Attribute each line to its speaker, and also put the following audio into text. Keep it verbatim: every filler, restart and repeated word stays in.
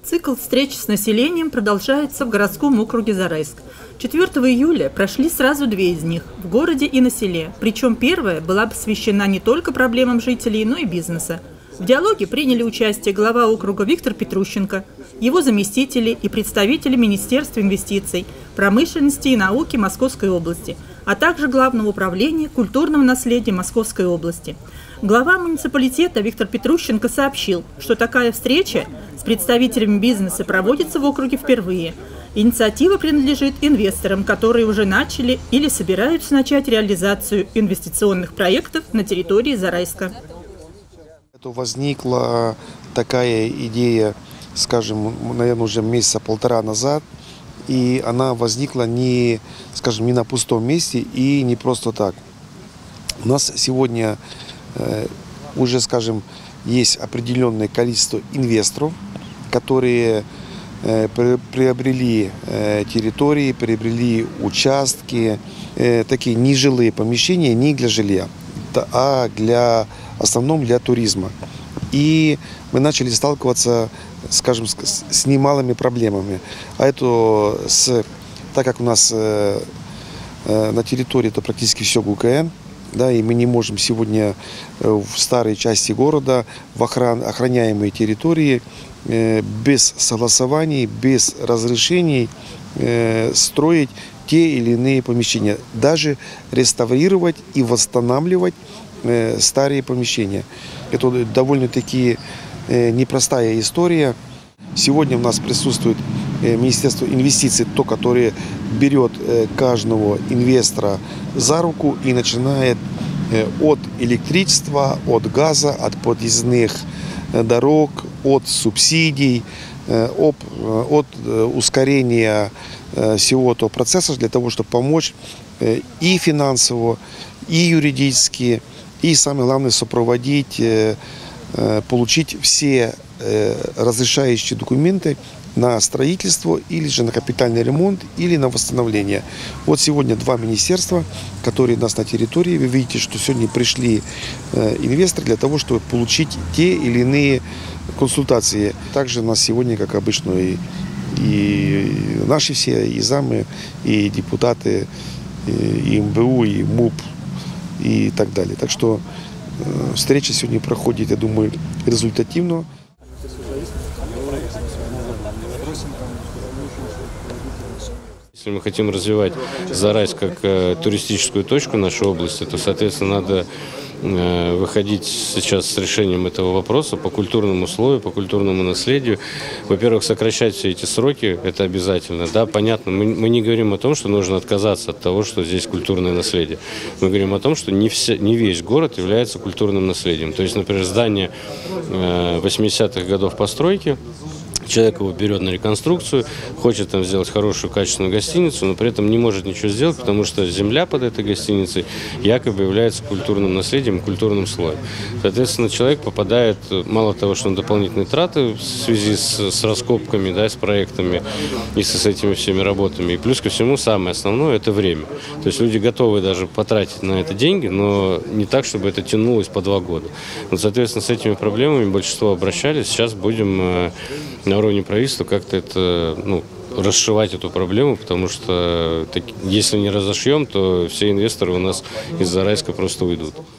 Speaker 1: Цикл встреч с населением продолжается в городском округе Зарайск. четвёртого июля прошли сразу две из них – в городе и на селе. Причем первая была посвящена не только проблемам жителей, но и бизнеса. В диалоге приняли участие глава округа Виктор Петрущенко, его заместители и представители Министерства инвестиций, промышленности и науки Московской области, а также Главного управления культурного наследия Московской области. Глава муниципалитета Виктор Петрущенко сообщил, что такая встреча с представителями бизнеса проводится в округе впервые. Инициатива принадлежит инвесторам, которые уже начали или собираются начать реализацию инвестиционных проектов на территории Зарайска.
Speaker 2: Возникла такая идея, скажем, наверное, уже месяца полтора назад, и она возникла не, скажем, не на пустом месте и не просто так. У нас сегодня э, уже, скажем, есть определенное количество инвесторов, которые э, приобрели э, территории, приобрели участки, э, такие нежилые помещения, не для жилья, а для, в основном для туризма. И мы начали сталкиваться, скажем, с, с немалыми проблемами. А это, с, так как у нас э, э, на территории это практически все ГУКН, да, и мы не можем сегодня э, в старой части города, в охран, охраняемые территории, э, без согласований, без разрешений э, строить те или иные помещения, даже реставрировать и восстанавливать э, старые помещения. Это довольно-таки э, непростая история. Сегодня у нас присутствует э, Министерство инвестиций, то, которое берет э, каждого инвестора за руку и начинает э, от электричества, от газа, от подъездных э, дорог, от субсидий, э, об, э, от э, ускорения всего этого процесса для того, чтобы помочь и финансово, и юридически, и самое главное сопроводить, получить все разрешающие документы на строительство или же на капитальный ремонт или на восстановление. Вот сегодня два министерства, которые у нас на территории. Вы видите, что сегодня пришли инвесторы для того, чтобы получить те или иные консультации. Также у нас сегодня, как обычно, и И наши все, и замы, и депутаты, и МБУ, и МУП, и так далее. Так что э, встреча сегодня проходит, я думаю, результативно.
Speaker 3: Если мы хотим развивать Зарайск как э, туристическую точку нашей области, то, соответственно, надо э, выходить сейчас с решением этого вопроса по культурному слою, по культурному наследию. Во-первых, сокращать все эти сроки, это обязательно. Да, понятно, мы, мы не говорим о том, что нужно отказаться от того, что здесь культурное наследие. Мы говорим о том, что не, все, не весь город является культурным наследием. То есть, например, здание э, восьмидесятых годов постройки, человек его берет на реконструкцию, хочет там сделать хорошую, качественную гостиницу, но при этом не может ничего сделать, потому что земля под этой гостиницей якобы является культурным наследием, культурным слоем. Соответственно, человек попадает, мало того, что на дополнительные траты в связи с, с раскопками, да, с проектами и с, с этими всеми работами. И плюс ко всему, самое основное – это время. То есть люди готовы даже потратить на это деньги, но не так, чтобы это тянулось по два года. Вот, соответственно, с этими проблемами большинство обращались. Сейчас будем на уровне правительства как-то это, ну, расшивать эту проблему, потому что так, если не разошьем, то все инвесторы у нас из Зарайска просто уйдут.